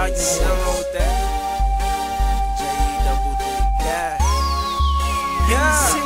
Nah, you know with that. J-E-double-D. Yeah.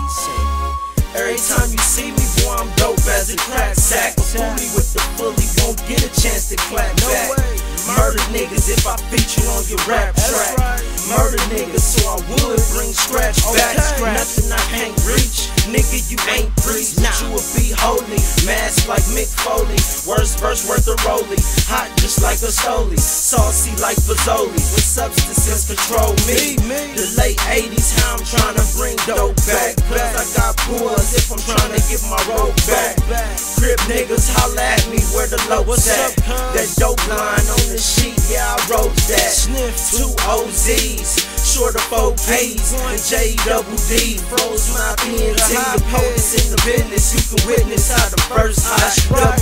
Every time you see me, boy, I'm dope as a crack sack. A fully with the fully won't get a chance to clap back. Murder niggas if I feature on your rap track. Murder niggas so I would bring scratch back. Nothing I can't reach, nigga, you ain't priest. But you will be holy, mask like Mick Foley. Worst verse worth a rollie, hot just like a Stoli. Saucy like Fazoli, when substances control me. The late 80s, how I'm trying to bring dope back. Cause I got pulls if I'm trying to get my rope back. Crip niggas holla at me where the low's at. That dope line on the sheet, yeah, I wrote that. Sniff 2 OZs, short of 4 P's, and J-double-D. Froze my PNT, the POTUS in the business. You can witness how the first hot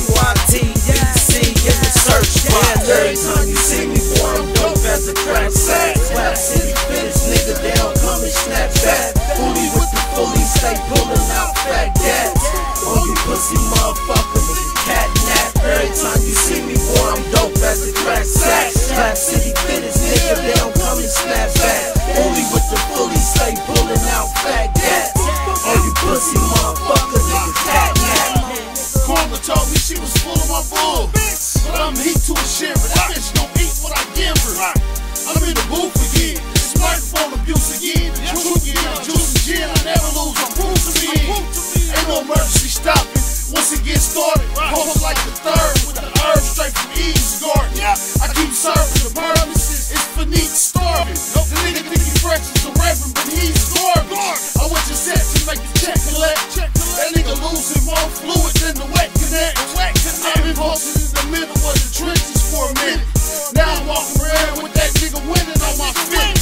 WITBC in the search box. Every time you see me, boy, I'm dope as a crack sack. Slap City fittest, nigga, they don't come and snap back. Fully with the fully, stay pulling out fat gats. Oh, you pussy motherfucker, nigga, cat nap. Every time you see me, boy, I'm dope as a crack sack. Slap City fittest, nigga, they don't come and snap back. Only with the fully, stay pulling out fat gats. Oh, you pussy motherfucker, nigga, cat nap. Karma told me she was full of my bull, but I'm heat to a shiver. That bitch don't eat what I give her. I'm in the booth again, this microphone abuse again. The truth again, juice and gin, I never lose, I'm proof to me. Ain't no emergency stopping, once it gets started. Hold up like the third, with the herb straight from Eve's garden. I keep serving the purpose, it's for neat starving. The nigga think he fresh as a reverend, but he's garbage. I went to set to make the check collect. That nigga losing more fluid than the wet connect. I've been posted in the middle of the trenches for a minute. Now I'm walking around with that nigga winning on my feet.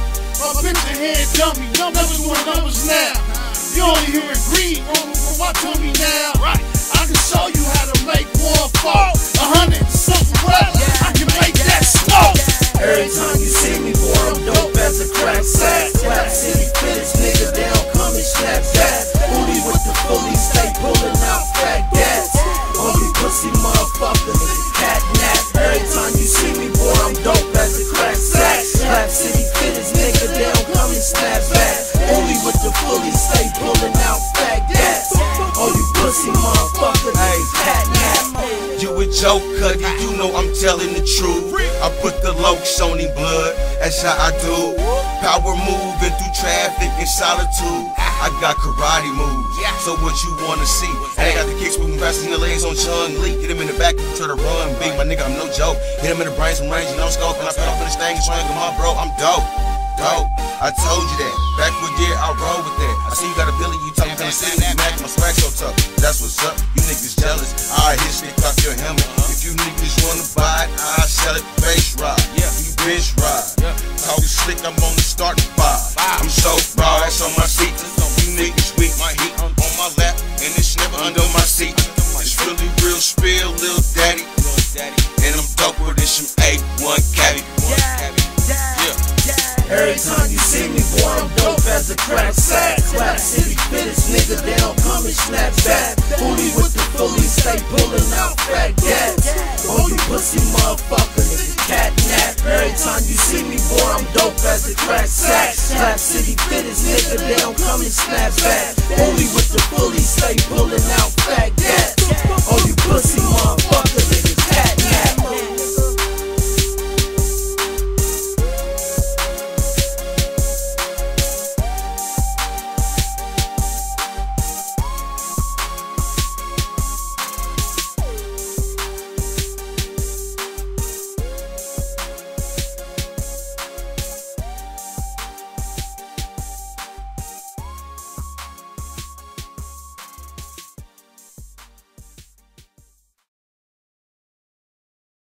My picture head dummy, numbers doing numbers now. You only hear it green rolling from my tummy now. I can show you how to make one fall. 100 something well, I can make that smoke. Every time you see me, boy, I'm dope as a crack sack. Slap City fittest, nigga, they don't come and snap back. Fully with the fully, stay pulling out fat gats. Oh, you pussy motherfucker, nigga, cat nap. Every time you see me, boy, I'm dope as a crack sack. Slap City fittest, nigga, they don't come and snap back. Only with the fully, stay pulling out fat gats. Oh, you pussy motherfucker, nigga, cat nap. You a joke, Cuddy, you know I'm telling the truth. I put the lokes on him blood, that's how I do. Power moving through traffic and solitude. I got karate moves, so what you wanna see? I got the kicks with me resting the legs on Chung Lee. Hit him in the back, try to run big, my nigga, I'm no joke. Hit him in the brain, some range, you know scope. And I put up in this thing and swing him up, bro, I'm dope. I told you that, back with year, I roll with that. I see you got a Billy, you talking to the city, you mad, my swag so tough. That's what's up, you niggas jealous. I hit stick off your helmet. If you niggas wanna buy it, I sell it, face ride. You bitch ride. Talk slick, I'm on the starting 5. I'm so raw, that's on my seat. You niggas weak, my heat on my lap, and it's never under my seat. It's really real spill, little daddy. And I'm doper than some A1 caddy. Every time you see me, boy, I'm dope as a crack sack. Slap City fittest, nigga, they don't come and snap back. Fully with the fully, stay pulling out fat gats. Oh, you pussy motherfucker, nigga, cat nap. Every time you see me, boy, I'm dope as a crack sack. Slap City fittest, nigga, they don't come and snap back. Only with the fully, stay pulling out fat gats.